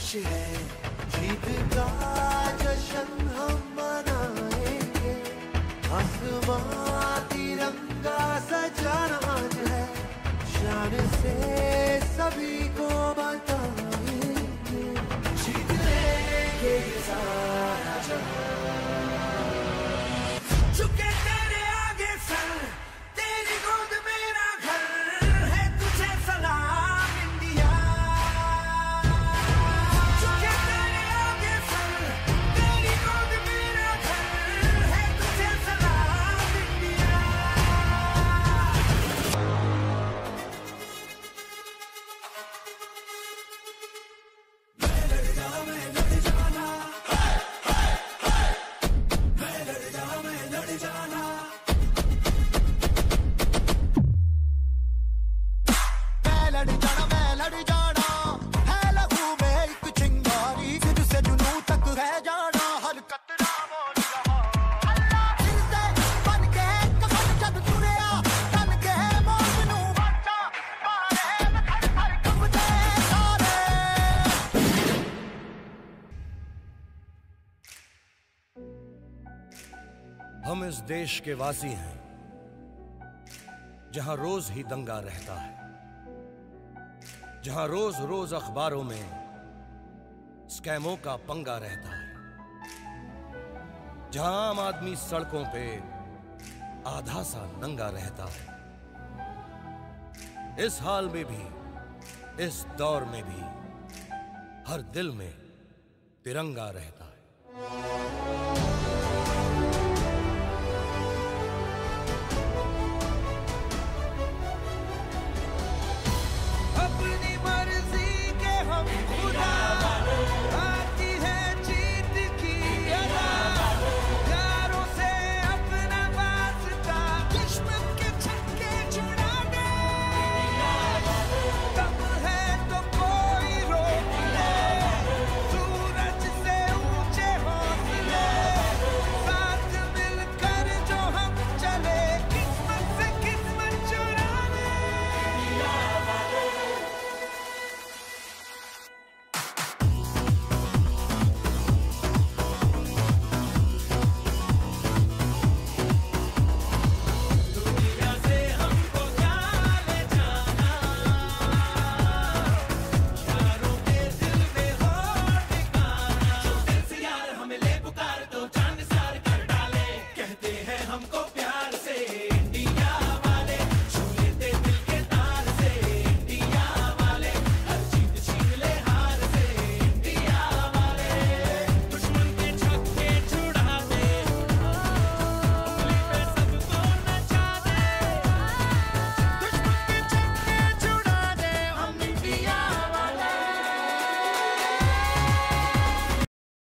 ख्वाहिश है जीत का जश्न हम मनाएंगे, आसमां तिरंगा सजाना आज है, शान से सभी को बताएंगे, जीत लेंगे ये सारा जहां। झुके तेरे आगे सर, तेरी गोद मेरा घर है, तुझे सलाम इंडिया। झुके तेरे आगे सर, तेरी गोद मेरा घर है, तुझे सलाम इंडिया। मैं लड़ जाना, मैं लड़ जाना, मैं लड़ जाना, मैं लड़ जाना। मैं लड़ जाना, मैं लड़ जाना, है लहू में एक चिंगारी, सिर से जुनून तक है जाना, हर कतरा बोल रहा अल्लाह फिर से बन के कफन जब तुरिया, तन के मौत नू बचा मारे में थर थर कंबदे सारे। हम इस देश के वासी हैं जहां रोज ही दंगा रहता है, जहां रोज रोज अखबारों में स्कैमों का पंगा रहता है, जहां आम आदमी सड़कों पे आधा सा नंगा रहता है। इस हाल में भी, इस दौर में भी हर दिल में तिरंगा रहता है।